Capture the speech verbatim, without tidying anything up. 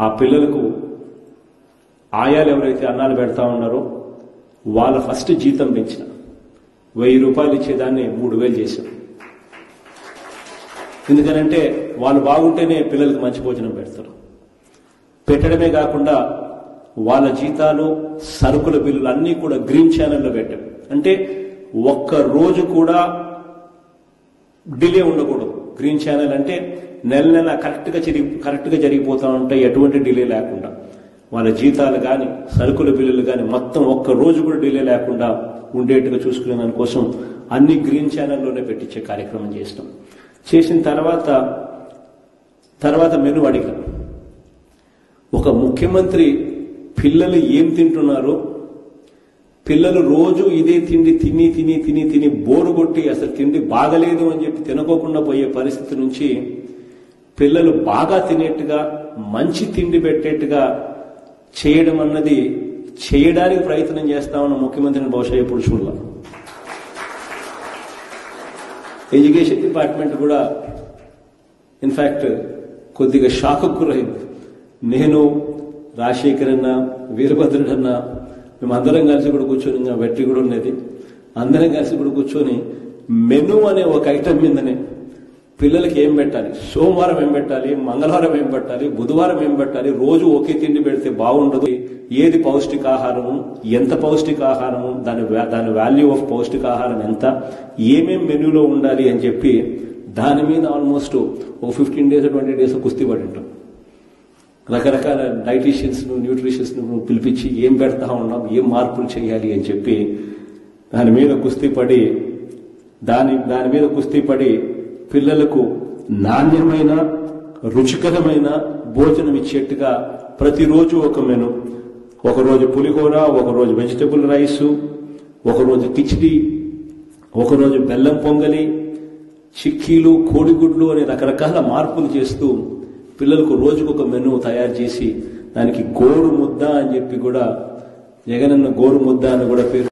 ఆ పిల్లలకు ఆయాలు ఎవరైతే అన్నాలు పెడతా ఉన్నారో వాళ్ళ ఫస్ట్ జీతం పెంచిన వెయ్యి రూపాయలు ఇచ్చేదాన్ని మూడు వేలు చేశాం. ఎందుకనంటే వాళ్ళు బాగుంటేనే పిల్లలకు మంచి భోజనం పెడతారు. పెట్టడమే కాకుండా వాళ్ళ జీతాలు సరుకుల బిల్లులు అన్నీ కూడా గ్రీన్ ఛానల్లో పెట్టాం. అంటే ఒక్క రోజు కూడా డిలే ఉండకూడదు. గ్రీన్ ఛానల్ అంటే నెల నెల కరెక్ట్గా జరిగి కరెక్ట్గా జరిగిపోతూ ఉంటాయి, ఎటువంటి డిలే లేకుండా. వాళ్ళ జీతాలు కానీ సరుకుల బిల్లులు కానీ మొత్తం ఒక్క రోజు కూడా డిలే లేకుండా ఉండేట్టుగా చూసుకునే దానికోసం అన్ని గ్రీన్ ఛానల్లోనే పెట్టించే కార్యక్రమం చేస్తాం. చేసిన తర్వాత తర్వాత మెను అడిగాం. ఒక ముఖ్యమంత్రి పిల్లలు ఏం తింటున్నారో, పిల్లలు రోజు ఇదే తిండి తిని తిని తిని తిని బోరు కొట్టి అసలు తిండి బాగలేదు అని చెప్పి తినకోకుండా పోయే పరిస్థితి నుంచి పిల్లలు బాగా తినేట్టుగా మంచి తిండి పెట్టేట్టుగా చేయడం అన్నది చేయడానికి ప్రయత్నం చేస్తా ఉన్న ముఖ్యమంత్రిని బహుశా ఎప్పుడు చూడాల. ఎడ్యుకేషన్ డిపార్ట్మెంట్ కూడా ఇన్ఫాక్ట్ కొద్దిగా షాక్ గురైంది. నేను రాజశేఖర్ అన్న వీరభద్రుడు అన్న మేమందరం కలిసి కూడా కూర్చొని, ఇంకా వెట్టి కూడా ఉన్నది, అందరం కలిసి కూడా కూర్చొని మెను అనే ఒక ఐటమ్ మీదనే పిల్లలకి ఏం పెట్టాలి, సోమవారం ఏం పెట్టాలి, మంగళవారం ఏం పెట్టాలి, బుధవారం ఏం పెట్టాలి, రోజు ఒకే తిండి పెడితే బాగుండదు, ఏది పౌష్టికాహారము, ఎంత పౌష్టికాహారము, దాని దాని వాల్యూ ఆఫ్ పౌష్టికాహారం ఎంత, ఏమేం మెనూలో ఉండాలి అని చెప్పి దాని మీద ఆల్మోస్ట్ ఒక ఫిఫ్టీన్ డేస్ ట్వంటీ డేస్ కుస్తీ పడి ఉంటాం. రకరకాల డైటీషియన్స్ను న్యూట్రిషియన్స్ను పిలిపించి ఏం పెడతా ఉన్నాం, ఏం మార్పులు చేయాలి అని చెప్పి దాని మీద కుస్తీ పడి దాని దాని మీద కుస్తీ పడి పిల్లలకు నాణ్యమైన రుచికరమైన భోజనం ఇచ్చేట్టుగా ప్రతిరోజు ఒక మెను. ఒకరోజు పులిహోర, ఒకరోజు వెజిటబుల్ రైసు, ఒకరోజు కిచిడి, ఒకరోజు బెల్లం పొంగలి, చిక్కీలు, కోడిగుడ్లు అనే రకరకాల మార్పులు చేస్తూ పిల్లలకు రోజుకు ఒక మెను తయారు చేసి దానికి గోరు ముద్ద అని చెప్పి కూడా జగనన్న గోరు ముద్ద అని కూడా పేరు